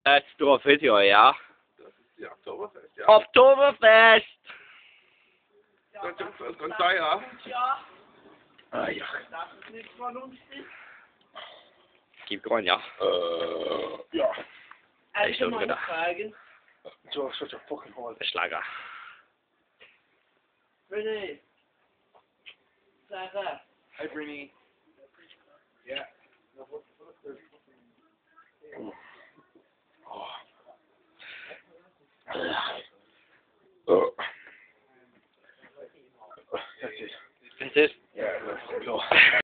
Stor fedt jo, ja. Ja, Oktoberfest, ja. Oktoberfest! Kann sein, ja. Ja, Ah, ja. das ist nicht vernünftig. Gib grøn, ja. Ja. Allgemeine Fragen. So, such a fucking hole. Slager. René. Sarah. Hi, Brini. Yeah.